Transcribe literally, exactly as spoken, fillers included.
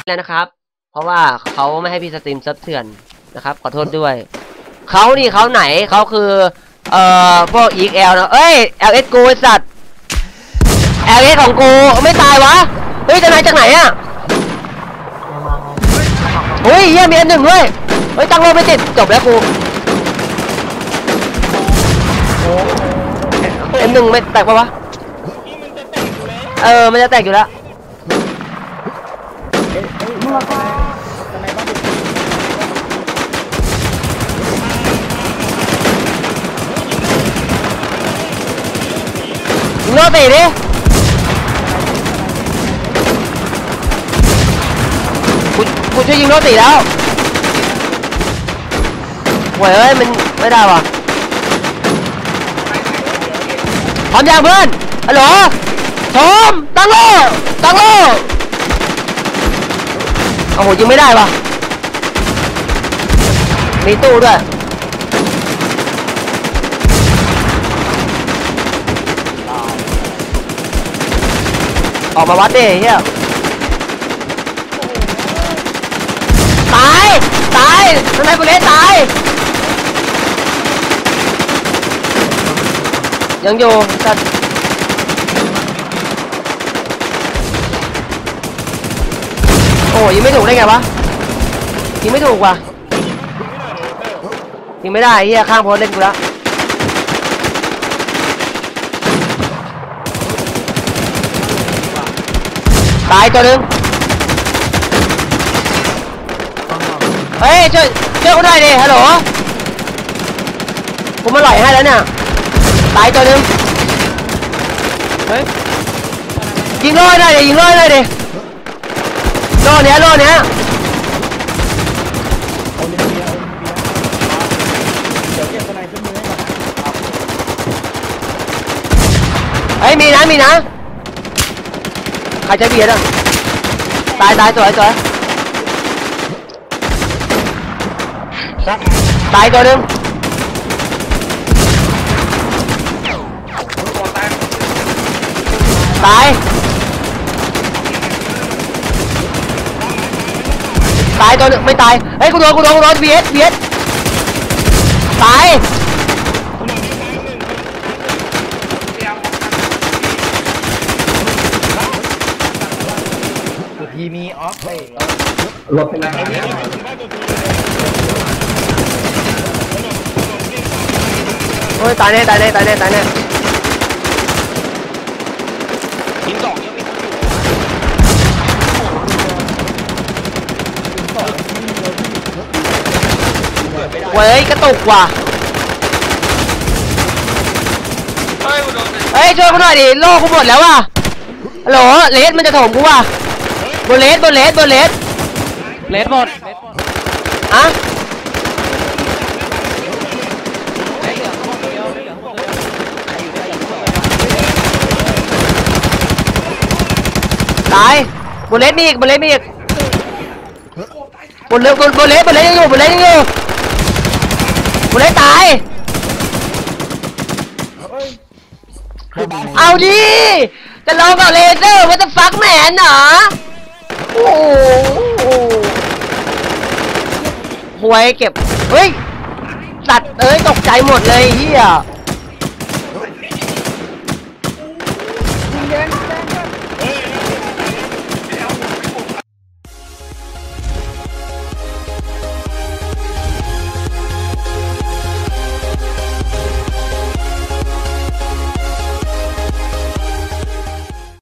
แล้วนะครับเพราะว่าเขาไม่ให้พี่สตรีมซับเถื่อนนะครับขอโทษด้วยเขานี่เขาไหนเขาคือเอ่อพวก อี เอ็กซ์ แอล นะเอ้ย แอล เอส กูไอ้สัตว์ แอล เอส ของกูไม่ตายวะเฮ้ยจะไหนจากไหนอะเฮ้ยเฮียมีอันหนึ่งด้วยเฮ้ยตั้งโลไม่ติดจบแล้วกูเอ็มหนึ่งไม่แตกปะวะเออมันจะแตกอยู่แล้วยิงโลตีดิกูกูช่วยยิงโลตีแล้วโว้ยเอ้ยมันไม่ได้ว่ะพร้อมยังเพื่อนฮัลโหลชมตั้งโลตั้งโลโอ้โหยิงไม่ได้ว่ะมีตู้ด้วยออกมาวัดดิเฮียตายตายทำไมกูเล่นตายยังอยู่สัตว์โอ้ยิงไม่ถูกได้ไงวะยิงไม่ถูกว่ะยิงไม่ได้เฮียข้างโพสเล่นกูแล้วตายตัวนึงเฮ้ยช่วยช่วยกูหน่อยดิฮัลโหลกูมาหล่อยให้แล้วเนี่ยตายตัวนึงเฮ้ยยิงโล่หน่อยดิยิงโล่หน่อยดิโล่เนี้ยโล่เนี้ยเฮ้ยมีนะมีนะใครจะเบียดอ่ะตายตายสวยสวยตายตัวนึงตายตายตัวนึงไม่ตายเฮ้ยกูโดนกูโดนกูโดนเบียดเบียดตายทีมีออฟไปรถเป็นอะไรโอ้ยตายแน่ตายแน่ตายแน่ตายแน่ยิงสองยังมีเว้ยกระตุกว่ะเฮ้ยช่วยกูหน่อยดิโลกูหมดแล้วว่ะฮัลโหลเลสมันจะถมกูว่ะบนเลสบนเลสบนเลสเลสหมดอะตายบนเลสมีอีกบนเลสมีอีกบนเลสบนบนเลสบนเลสยังอยู่บนเลสยังอยู่บนเลสตายเอาดิจะลองกับเลเซอร์ว่าจะฟักแมนเหรอโอ้โหหวยเก็บเฮ้ยสัตว์เอ้ยตกใจหมดเลยเฮีย